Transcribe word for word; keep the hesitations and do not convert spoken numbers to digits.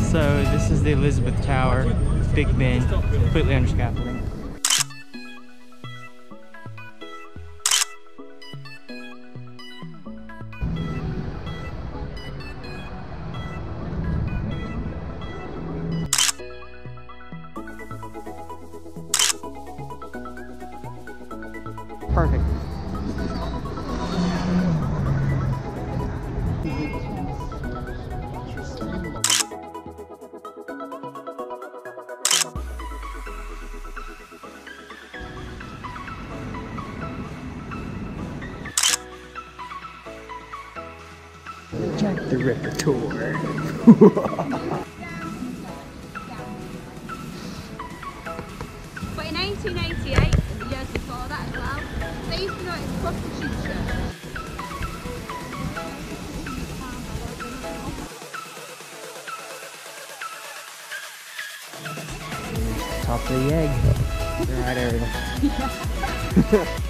So this is the Elizabeth Tower, Big Ben, completely under scaffolding. Perfect. Jack the Ripper tour. But in eighteen eighty-eight, and the years before that as well, they used to know it's prostitution. Top of the egg. Right, everything.